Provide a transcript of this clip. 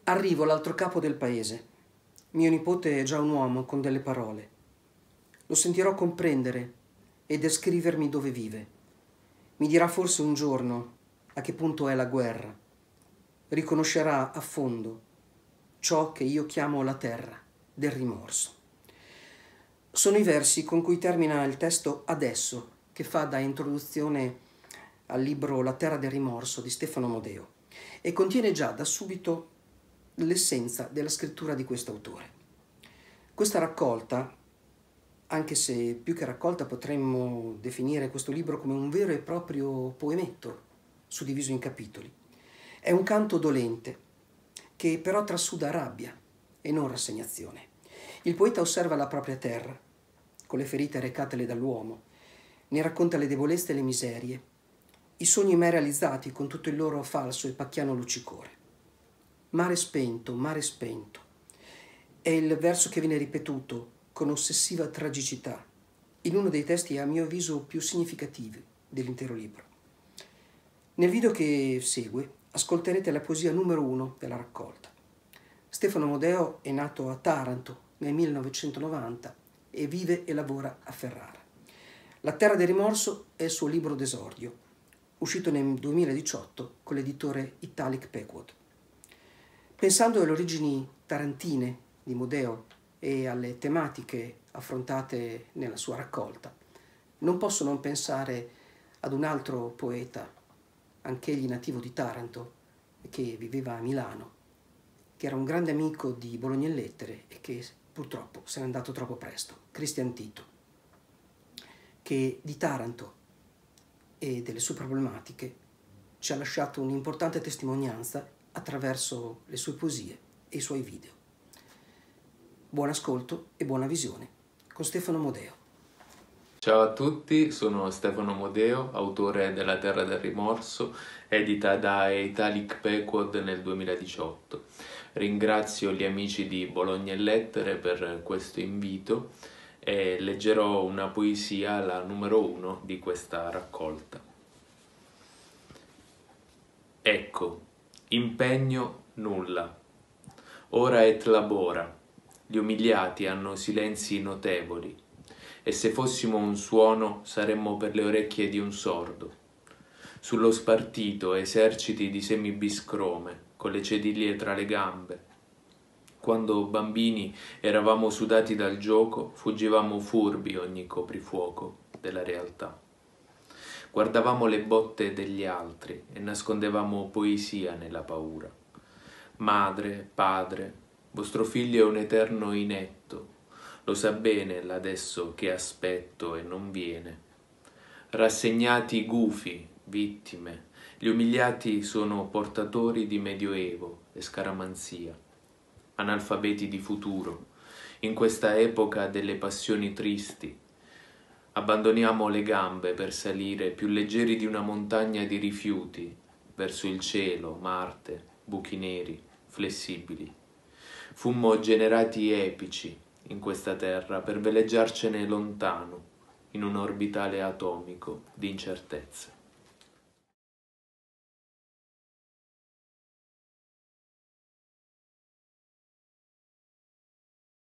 Arrivo all'altro capo del paese. Mio nipote è già un uomo con delle parole. Lo sentirò comprendere e descrivermi dove vive. Mi dirà forse un giorno a che punto è la guerra. Riconoscerà a fondo ciò che io chiamo la terra del rimorso. Sono i versi con cui termina il testo Adesso, che fa da introduzione al libro La terra del rimorso di Stefano Modeo e contiene già da subito l'essenza della scrittura di questo autore. Questa raccolta, anche se più che raccolta potremmo definire questo libro come un vero e proprio poemetto suddiviso in capitoli, è un canto dolente che però trasuda rabbia e non rassegnazione. Il poeta osserva la propria terra, con le ferite recatele dall'uomo, ne racconta le debolezze e le miserie, i sogni mai realizzati con tutto il loro falso e pacchiano luccicore. Mare spento, è il verso che viene ripetuto con ossessiva tragicità in uno dei testi a mio avviso più significativi dell'intero libro. Nel video che segue ascolterete la poesia numero 1 della raccolta. Stefano Modeo è nato a Taranto nel 1990 e vive e lavora a Ferrara. La terra del rimorso è il suo libro d'esordio, uscito nel 2018 con l'editore Italic Pequod. Pensando alle origini tarantine di Modeo e alle tematiche affrontate nella sua raccolta, non posso non pensare ad un altro poeta, anch'egli nativo di Taranto, che viveva a Milano, che era un grande amico di Bologna e Lettere e che purtroppo se n'è andato troppo presto, Christian Tito, che di Taranto e delle sue problematiche ci ha lasciato un'importante testimonianza attraverso le sue poesie e i suoi video. Buon ascolto e buona visione con Stefano Modeo. Ciao a tutti, sono Stefano Modeo, autore della Terra del Rimorso, edita da Italic Pequod nel 2018. Ringrazio gli amici di Bologna e Lettere per questo invito e leggerò una poesia, la numero 1 di questa raccolta. Ecco, impegno nulla. Ora et labora. Gli umiliati hanno silenzi notevoli, e se fossimo un suono saremmo per le orecchie di un sordo. Sullo spartito eserciti di semibiscrome, con le cediglie tra le gambe. Quando bambini eravamo sudati dal gioco, fuggivamo furbi ogni coprifuoco della realtà. Guardavamo le botte degli altri e nascondevamo poesia nella paura. Madre, padre, vostro figlio è un eterno inetto, lo sa bene l'adesso che aspetto e non viene. Rassegnati gufi, vittime, gli umiliati sono portatori di medioevo e scaramanzia, analfabeti di futuro, in questa epoca delle passioni tristi. Abbandoniamo le gambe per salire più leggeri di una montagna di rifiuti, verso il cielo, Marte, buchi neri, flessibili. Fummo generati epici in questa terra per veleggiarcene lontano, in un orbitale atomico di incertezze.